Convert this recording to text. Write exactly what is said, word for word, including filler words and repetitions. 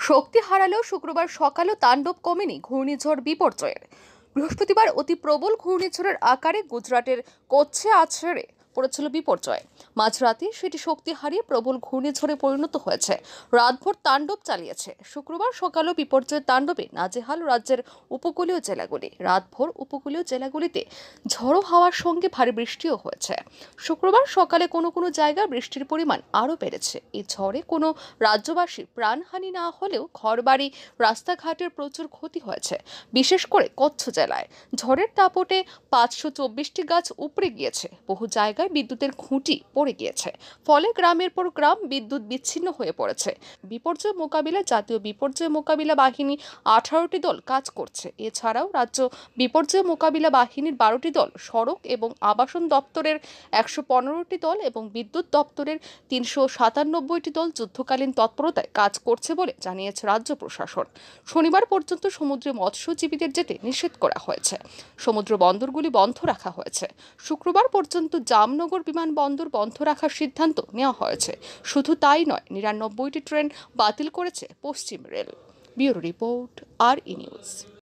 শক্তি হারালেও শুক্রবার সকালেও তাণ্ডব কমেনি ঘূর্ণিঝড় বিপর্যয়ের। বৃহস্পতিবার অতি প্রবল ঘূর্ণিঝড়ের আকারে গুজরাটের কচ্ছে আছড়ে পড়েছিল বিপর্যয়। মাঝরাতে সেটি শক্তি হারিয়ে প্রবল ঘূর্ণিঝড়ে পরিণত হয়েছে। রাতভর তাণ্ডব চালিয়েছে। শুক্রবার সকালেও বিপর্যয়ের তাণ্ডবে নাজেহাল রাজ্যের উপকূলীয় জেলাগুলি। রাতভর উপকূলীয় জেলাগুলিতে ঝড়ো হাওয়ার সঙ্গে ভারী বৃষ্টিও হয়েছে। শুক্রবার সকালে কোনো কোনো জায়গায় বৃষ্টির পরিমাণ আরও বেড়েছে। এই ঝড়ে কোনো রাজ্যবাসীর প্রাণহানি না হলেও ঘরবাড়ি, রাস্তাঘাটের প্রচুর ক্ষতি হয়েছে, বিশেষ করে কচ্ছ জেলায়। ঝড়ের দাপটে পাঁচশো চব্বিশটি গাছ উপড়ে গিয়েছে। বহু জায়গায় বিদ্যুতের খুঁটি পড়ে গিয়েছে। ফলে গ্রামের পর গ্রাম বিদ্যুৎ বিচ্ছিন্ন হয়ে পড়েছে। বিপর্যয় মোকাবিলায় জাতীয় বিপর্যয় মোকাবিলা বাহিনী আঠারোটি দল কাজ করছে। এছাড়াও রাজ্য বিপর্যয় মোকাবিলা বাহিনীর বারোটি দল, সড়ক এবং আবাসন দপ্তরের একশো পনেরোটি দল এবং বিদ্যুৎ দপ্তরের তিনশো সাতানব্বইটি দল যুদ্ধকালীন তৎপরতায় কাজ করছে বলে জানিয়েছে রাজ্য প্রশাসন। শনিবার পর্যন্ত সমুদ্রে মৎস্যজীবীদের যেতে নিষেধ করা হয়েছে। সমুদ্র বন্দরগুলি বন্ধ রাখা হয়েছে। শুক্রবার পর্যন্ত জামনগর বিমানবন্দর বন্ধ রাখার সিদ্ধান্ত নেওয়া হয়েছে। শুধু তাই নয়, নিরানব্বইটি ট্রেন বাতিল করেছে পশ্চিম রেল। ব্যুরো রিপোর্ট, আর ই নিউজ।